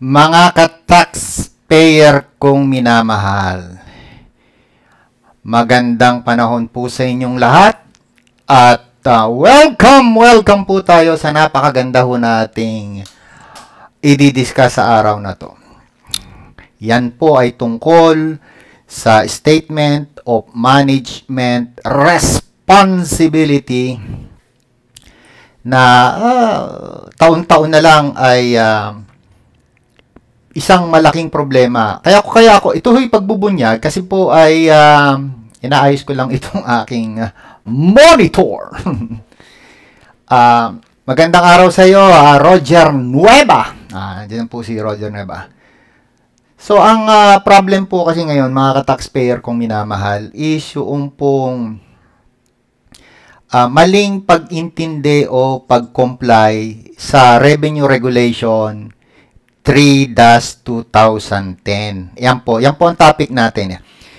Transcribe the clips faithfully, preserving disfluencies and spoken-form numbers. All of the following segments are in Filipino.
Mga ka-taxpayer kong minamahal, magandang panahon po sa inyong lahat at uh, welcome, welcome po tayo sa napakaganda ho nating i-discuss sa araw na to. Yan po ay tungkol sa Statement of Management Responsibility na uh, taon-taon na lang ay uh, isang malaking problema. Kaya ko kaya ako ito ho'y pagbubunyag kasi po ay uh, inaayos ko lang itong aking uh, monitor. uh, magandang araw sa iyo, uh, Roger Nueva. Ah, diyan po si Roger Nueva. So ang uh, problem po kasi ngayon, mga ka-taxpayer kong minamahal, is yung pong uh, maling pag-intindi o pag-comply sa Revenue Regulation three dash two thousand ten. Yan po. Yan po ang topic natin.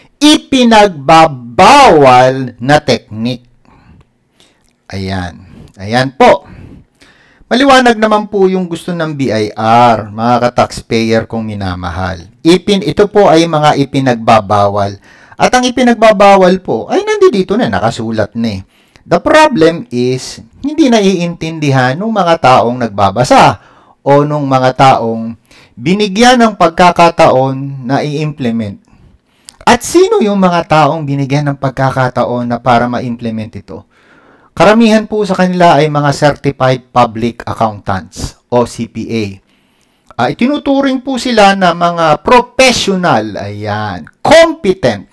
Ipinagbabawal na teknik. Ayan. Ayan po. Maliwanag naman po yung gusto ng B I R, mga ka-taxpayer kong minamahal. Ipin, ito po ay mga ipinagbabawal. At ang ipinagbabawal po ay nandito na, nakasulat na eh. The problem is, hindi naiintindihan ng mga taong nagbabasa o nung mga taong binigyan ng pagkakataon na i-implement. At sino yung mga taong binigyan ng pagkakataon na para ma-implement ito? Karamihan po sa kanila ay mga Certified Public Accountants o C P A. Uh, itinuturing po sila na mga professional, ayan, competent.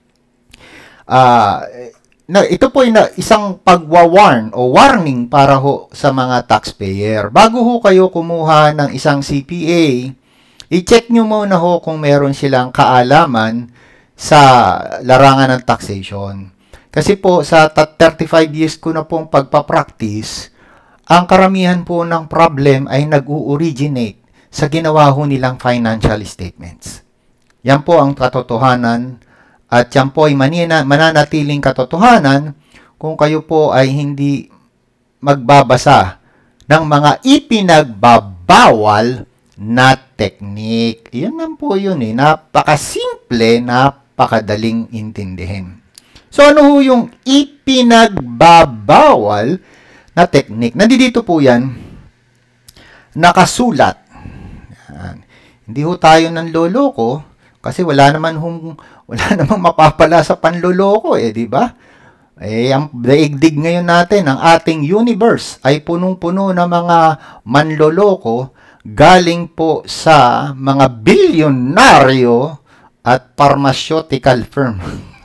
Uh, na ito po ay na, isang pagwa-warn o warning para ho sa mga taxpayer. Bago ho kayo kumuha ng isang C P A, i-check nyo muna ho kung meron silang kaalaman sa larangan ng taxation. Kasi po sa thirty-five years ko na pong pagpapractice, ang karamihan po ng problem ay nag-o-originate sa ginawa ho nilang financial statements. Yan po ang katotohanan. At yan po ay manina, mananatiling katotohanan kung kayo po ay hindi magbabasa ng mga ipinagbabawal na teknik. Yan lang po yun eh. Napakasimple, napakadaling intindihin. So ano ho yung ipinagbabawal na teknik? Nandito po yan, nakasulat. Yan. Hindi ho tayo nanloloko kasi wala naman hong wala namang mapapala sa panloloko eh, di ba? Eh, ang daigdig ngayon natin, ang ating universe ay punong-puno ng mga manloloko galing po sa mga bilyonaryo at pharmaceutical firm.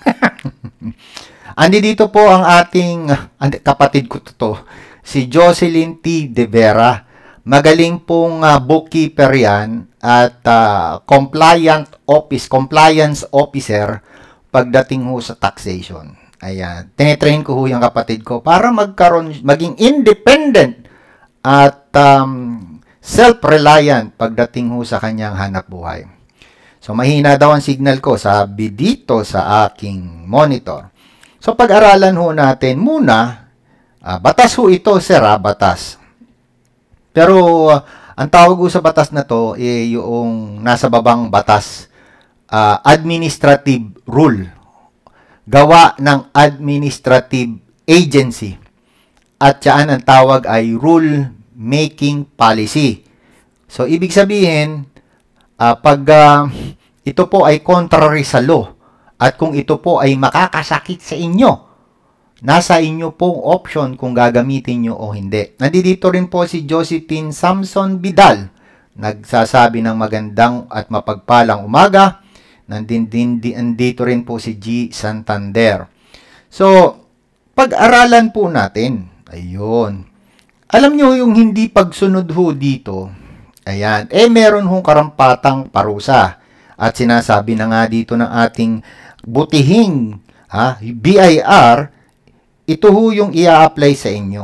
Andi dito po ang ating kapatid ko to, si Jocelyn T. De Vera. Magaling pong uh, bookkeeper yan at uh, compliant office, compliance officer pagdating ho sa taxation. Ayan. Tinetrain ko ho yung kapatid ko para magkaroon, maging independent at um, self-reliant pagdating ho sa kanyang hanap buhay. So, mahina daw ang signal ko, sabi dito sa aking monitor. So, pag-aralan ho natin muna, uh, batas ho ito, sir, ah, batas. Pero, uh, ang tawag ko sa batas na to, eh, yung nasa babang batas, uh, administrative rule. Gawa ng administrative agency. At yan ang tawag ay rule making policy. So, ibig sabihin, uh, pag uh, ito po ay contrary sa law, at kung ito po ay makakasakit sa inyo, nasa inyo pong option kung gagamitin nyo o hindi. Nandito rin po si Josephine Samson Vidal. Nagsasabi ng magandang at mapagpalang umaga. Nandito rin po si G. Santander. So, pag-aralan po natin. Ayun. Alam nyo yung hindi pagsunod ho dito. Ayan. Eh, meron hong karampatang parusa. At sinasabi na nga dito ng ating butihing ha, B I R, ito ho yung i-apply sa inyo.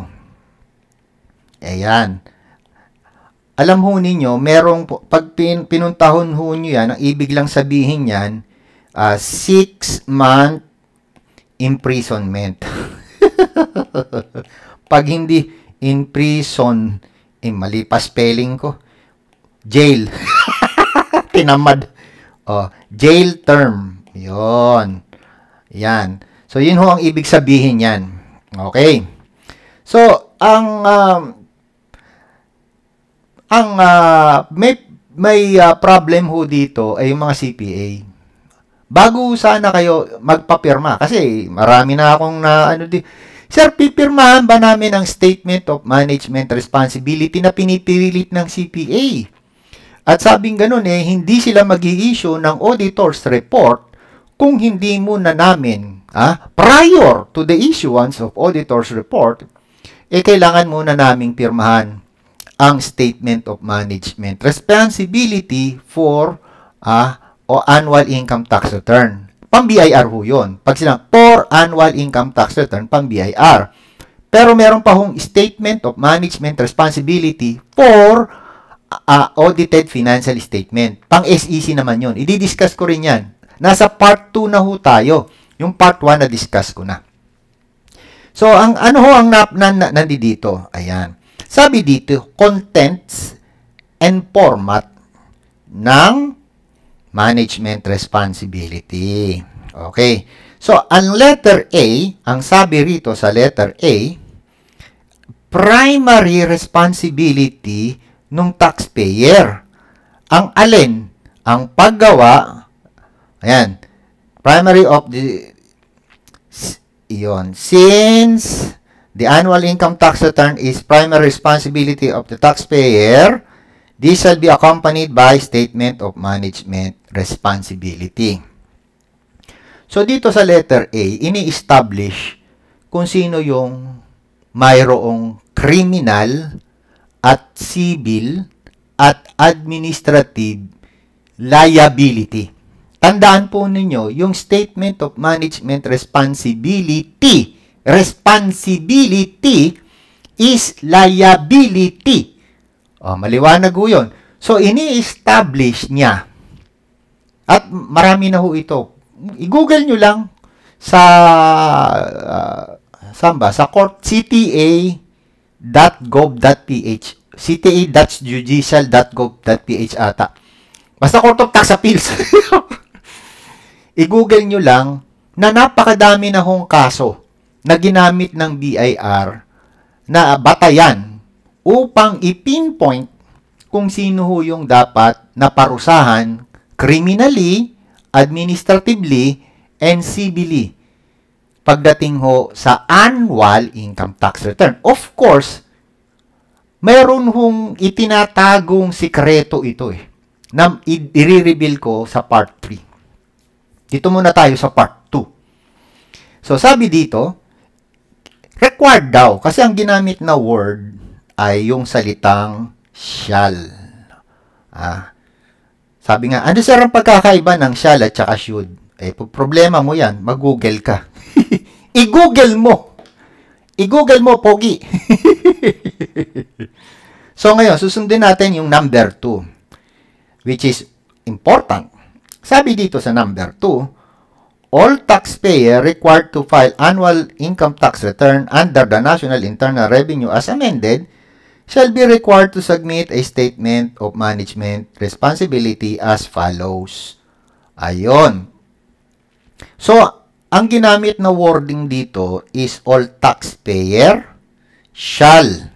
Ayan. Alam ho ninyo, merong, pag pin, pinuntahon ho nyo yan, ang ibig lang sabihin yan, uh, six month imprisonment. Pag hindi in prison, eh, mali pa spelling ko, jail. Tinamad. Oh, jail term. Yun. Yan. So, yun ho ang ibig sabihin yan. Okay. So, ang um, ang uh, may may uh, problem ho dito ay yung mga C P A. Bago sana kayo magpapirma kasi marami na akong na ano di. Sir, pipirmahan ba namin ang Statement of Management Responsibility na pinipilit ng C P A? At sabing ganun eh, hindi sila mag-i-issue ng auditor's report kung hindi muna namin, ah, prior to the issuance of auditor's report, eh kailangan muna naming pirmahan ang Statement of Management Responsibility for ah, o Annual Income Tax Return. Pang-B I R ho yun. Pag silang for Annual Income Tax Return, pang-B I R. Pero meron pa hong Statement of Management Responsibility for uh, Audited Financial Statement. Pang-S E C naman yun. I-discuss ko rin yan. Nasa part two na ho tayo. Yung part one na discuss ko na. So, ang ano ho ang na, na, na, nandito? Ayan. Sabi dito, contents and format ng management responsibility. Okay. So, ang letter A, ang sabi rito sa letter A, primary responsibility ng taxpayer. Ang alin? Ang paggawa, ayan, primary of the, iyon, since the annual income tax return is primary responsibility of the taxpayer, this shall be accompanied by Statement of Management Responsibility. So, dito sa letter A, ini-establish kung sino yung mayroong criminal at civil at administrative liability. Tandaan po ninyo, yung Statement of Management Responsibility, responsibility is liability. O, maliwanag ho yun. So, ini-establish niya. At marami na ho ito. I-google nyo lang sa, uh, saan ba? Sa court, c t a dot gov dot p h. c t a dot judicial dot gov dot p h ata. Basta Court of Tax Appeals. I-google nyo lang na napakadami na hong kaso na ginamit ng B I R na batayan upang i-pinpoint kung sino ho yung dapat na parusahan criminally, administratively, and civilly pagdating ho sa annual income tax return. Of course, mayroon hong itinatagong sikreto ito eh, na i-reveal ko sa part three. Dito muna tayo sa part two. So, sabi dito, required daw, kasi ang ginamit na word ay yung salitang shall. Ah, sabi nga, ano sir ang pagkakaiba ng shall at saka should? Eh, problema mo yan, mag-google ka. I-google mo. I-google mo, pogi. So, ngayon, susundin natin yung number two, which is important. Sabi dito sa number two, all taxpayer required to file annual income tax return under the National Internal Revenue as amended shall be required to submit a Statement of Management Responsibility as follows. Ayon. So, ang ginamit na wording dito is all taxpayer shall.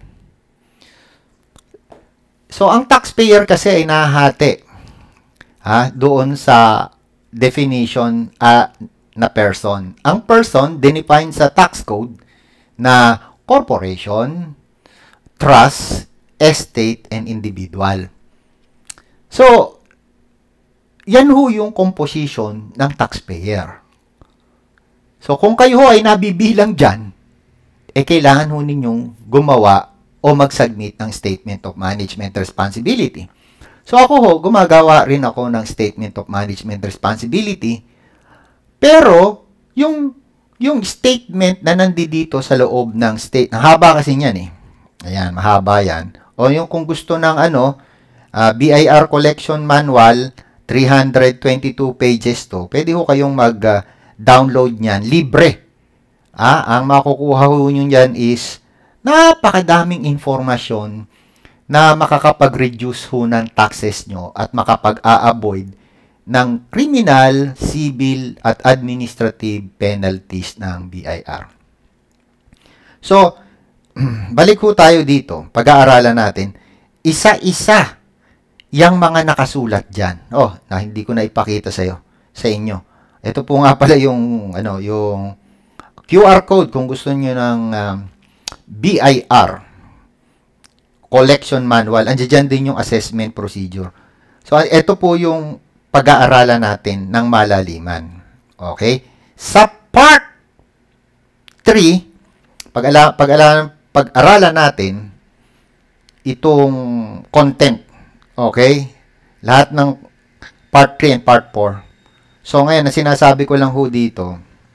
So, ang taxpayer kasi ay nahati ha, doon sa definition uh, na person. Ang person, dinefine sa tax code na corporation, trust, estate, and individual. So, yan ho yung composition ng taxpayer. So, kung kayo ho ay nabibilang dyan, eh kailangan ho ninyong gumawa o mag-submit ng Statement of Management Responsibility. So, ako ho, gumagawa rin ako ng Statement of Management Responsibility. Pero, yung, yung statement na nandito sa loob ng state, haba kasi niyan eh. Ayan, mahaba yan. O yung kung gusto ng ano, uh, B I R Collection Manual, three hundred twenty-two pages to. Pwede ho kayong mag-download uh, niyan. Libre. Ah, ang makukuha ho nyo yan is napakadaming informasyon na makakapag-reduce ho ng taxes nyo at makapag-a-avoid ng criminal, civil, at administrative penalties ng B I R. So, balik ho tayo dito. Pag-aaralan natin, isa-isa yung mga nakasulat dyan. Oh, na hindi ko na ipakita sa'yo, sa inyo. Ito po nga pala yung, ano, yung Q R code kung gusto niyo ng um, B I R collection manual. Andiyan din yung assessment procedure. So, ito po yung pag-aaralan natin ng malaliman. Okay? Sa part three, pag-ala, pag-ala, pag-aralan natin itong content. Okay? Lahat ng part three and part four. So, ngayon, na sinasabi ko lang ho dito,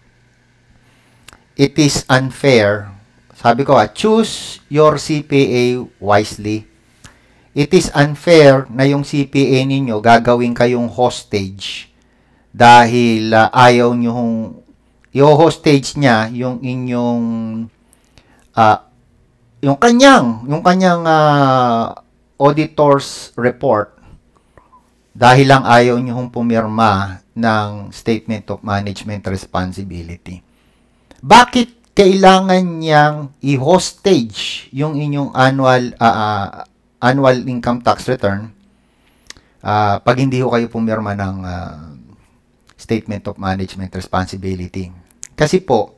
it is unfair. Sabi ko, ah, choose your C P A wisely. It is unfair na yung C P A ninyo gagawin kayong hostage dahil uh, ayaw nyo hong i-hostage niya yung inyong uh, yung kanyang yung kanyang uh, auditor's report dahil lang ayaw nyo hong pumirma ng Statement of Management Responsibility. Bakit kailangan niyang i-hostage yung inyong annual uh, uh, annual income tax return uh, pag hindi ho kayo pumirma ng uh, Statement of Management Responsibility? Kasi po,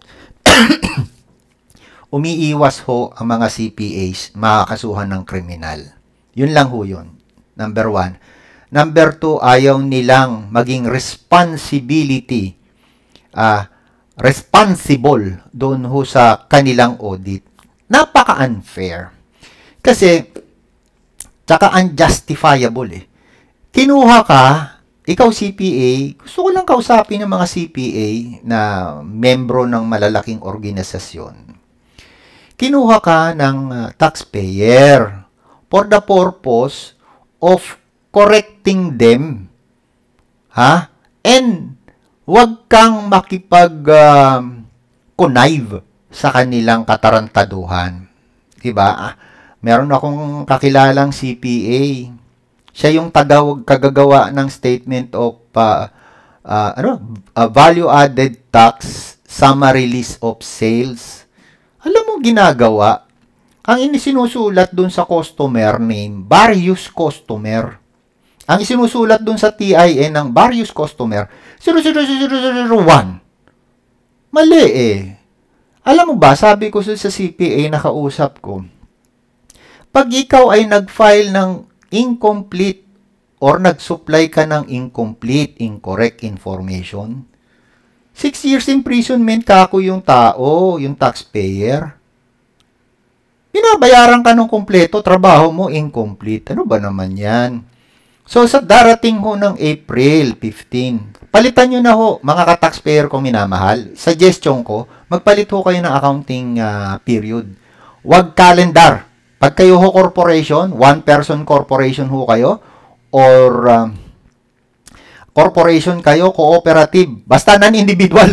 umiiwas ho ang mga C P As makakasuhan ng kriminal. Yun lang ho yun. Number one. Number two, ayaw nilang maging responsibility ah uh, responsible doon ho sa kanilang audit. Napaka-unfair. Kasi, tsaka unjustifiable eh. Kinuha ka, ikaw C P A, gusto ko lang kausapin ng mga C P A na membro ng malalaking organisasyon. Kinuha ka ng uh, taxpayer for the purpose of correcting them. Ha? And huwag kang makipag-connive uh, sa kanilang katarantaduhan. Diba? Meron akong kakilalang C P A. Siya yung tagawag kagagawa ng statement of uh, uh, ano, uh, value-added tax summary list of sales. Alam mo ginagawa? Ang inisinusulat dun sa customer name, various customer. Ang isinusulat dun sa T I N ng various customer, zero zero zero zero one. Mali eh. Alam mo ba, sabi ko sa C P A na kausap ko, pag ikaw ay nag-file ng incomplete or nag-supply ka ng incomplete, incorrect information, six years imprisonment ka ako yung tao, yung taxpayer. Binabayaran ka ng kompleto, trabaho mo incomplete. Ano ba naman yan? So, sa darating ho ng April fifteenth, palitan nyo na ho, mga ka-taxpayer kong minamahal. Suggestion ko, magpalit ho kayo ng accounting uh, period. Huwag calendar. Pag kayo ho corporation, one-person corporation ho kayo, or um, corporation kayo, cooperative, basta non-individual.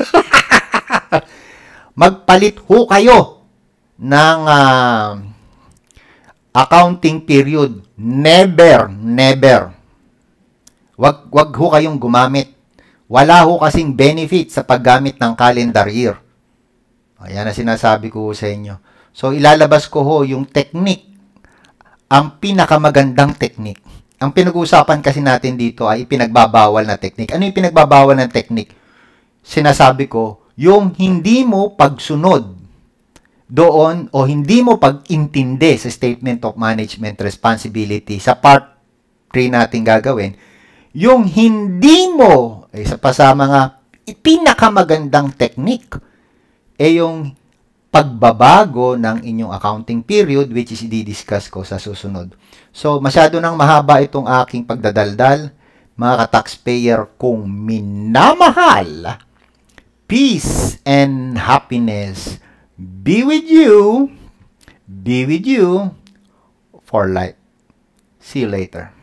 Magpalit ho kayo ng uh, accounting period. Never, never. Wag, wag ho kayong gumamit. Wala ho kasing benefit sa paggamit ng calendar year. Ayan na sinasabi ko sa inyo. So, ilalabas ko ho yung technique. Ang pinakamagandang technique. Ang pinag-uusapan kasi natin dito ay ipinagbabawal na technique. Ano yung pinagbabawal na technique? Sinasabi ko, yung hindi mo pagsunod doon o hindi mo pag-intindi sa Statement of Management Responsibility sa part three natin gagawin, yung hindi mo, isa pa sa mga pinakamagandang technique, eh yung pagbabago ng inyong accounting period, which is i-discuss ko sa susunod. So, masyado nang mahaba itong aking pagdadaldal, mga ka-taxpayer kong minamahal. Peace and happiness be with you, be with you for life. See you later.